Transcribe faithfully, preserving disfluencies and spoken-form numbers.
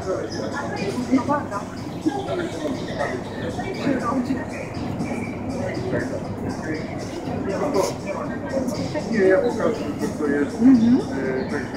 No ładna. Nie, ja pokażę, że to jest. Mhm. Także